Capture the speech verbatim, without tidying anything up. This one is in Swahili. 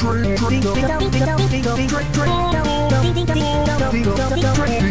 Drink, drink, drink, drink, drink, drink, drink, drink, drink, drink, drink, drink, drink, drink, drink, drink,